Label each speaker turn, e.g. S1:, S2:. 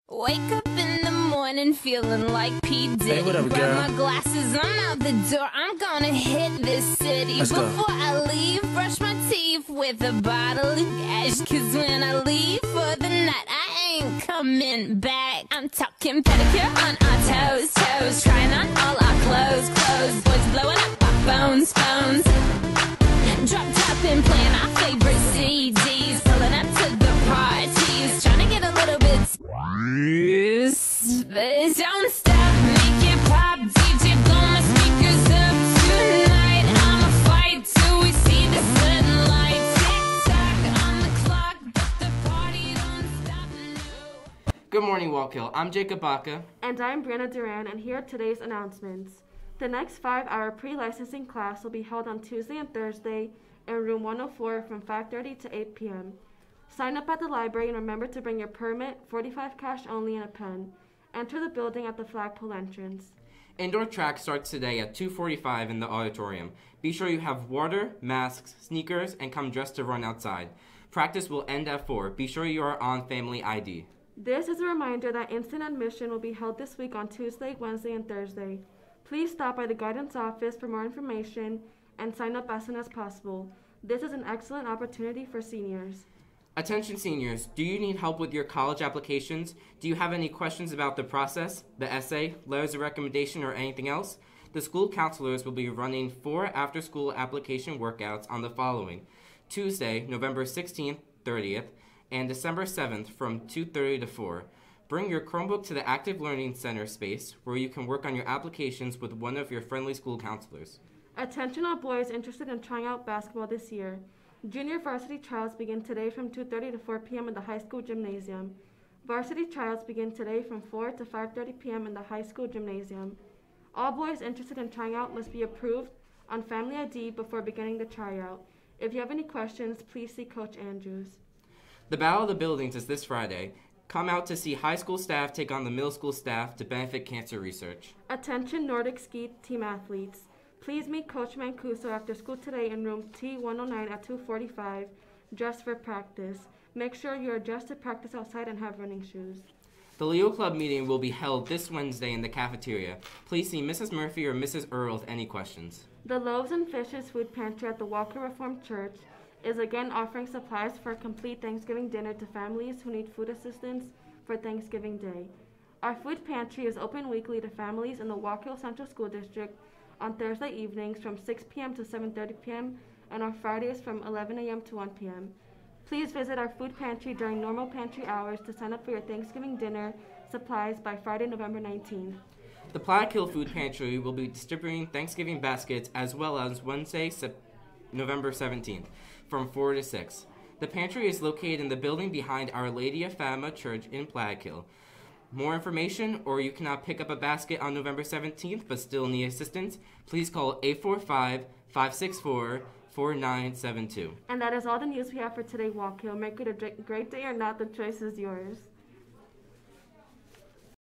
S1: Wake up in the morning feeling like P. Diddy.
S2: Hey, what up,
S1: Grab
S2: girl?
S1: my glasses, I'm out the door. I'm gonna hit this city.
S2: Let's go.
S1: Before I leave, brush my teeth with a bottle of gas. Cause when I leave for the night, I ain't coming back. I'm talking pedicure on our toes. Trying on all our clothes. Boys blowing up our phones. Drop top and playing our favorite CDs. Pulling up to the parties. Trying to get a little bit. But don't stop, make it pop. DJ, blow my speakers up tonight. I'ma fight till we see the sunlight. Tick-tock on the clock, but the party don't stop, no.
S3: Good morning, Wallkill. I'm Jacob Baca.
S4: And I'm Brianna Duran, and here are today's announcements. The next 5-hour pre-licensing class will be held on Tuesday and Thursday in room 104 from 5:30 to 8 p.m. Sign up at the library and remember to bring your permit, 45 cash only, and a pen. Enter the building at the flagpole entrance.
S3: Indoor track starts today at 2:45 in the auditorium. Be sure you have water, masks, sneakers, and come dressed to run outside. Practice will end at 4. Be sure you are on Family ID.
S4: This is a reminder that instant admission will be held this week on Tuesday, Wednesday, and Thursday. Please stop by the guidance office for more information and sign up as soon as possible. This is an excellent opportunity for seniors.
S3: Attention seniors, do you need help with your college applications? Do you have any questions about the process, the essay, letters of recommendation, or anything else? The school counselors will be running 4 after-school application workouts on the following: Tuesday, November 16th, 30th, and December 7th from 2:30 to 4. Bring your Chromebook to the Active Learning Center space where you can work on your applications with one of your friendly school counselors.
S4: Attention all boys interested in trying out basketball this year. Junior varsity trials begin today from 2:30 to 4 p.m. in the high school gymnasium. Varsity trials begin today from 4 to 5:30 p.m. in the high school gymnasium. All boys interested in trying out must be approved on Family ID before beginning the tryout. If you have any questions, please see Coach Andrews.
S3: The Battle of the Buildings is this Friday. Come out to see high school staff take on the middle school staff to benefit cancer research.
S4: Attention Nordic ski team athletes. Please meet Coach Mancuso after school today in room T109 at 2:45, dressed for practice. Make sure you are dressed to practice outside and have running shoes.
S3: The Leo Club meeting will be held this Wednesday in the cafeteria. Please see Mrs. Murphy or Mrs. Earl with any questions.
S4: The Loaves and Fishes food pantry at the Walker Reformed Church is again offering supplies for a complete Thanksgiving dinner to families who need food assistance for Thanksgiving Day. Our food pantry is open weekly to families in the Walker Central School District on Thursday evenings from 6 p.m. to 7:30 p.m. and on Fridays from 11 a.m. to 1 p.m. Please visit our food pantry during normal pantry hours to sign up for your Thanksgiving dinner supplies by Friday, November 19th.
S3: The Platte Hill Food Pantry will be distributing Thanksgiving baskets as well as Wednesday, November 17th from 4 to 6. The pantry is located in the building behind Our Lady of Fatima Church in Platte Hill. More information, or you cannot pick up a basket on November 17th but still need assistance, please call 845-564-4972.
S4: And that is all the news we have for today, Walk Hill. Make it a great day or not, the choice is yours.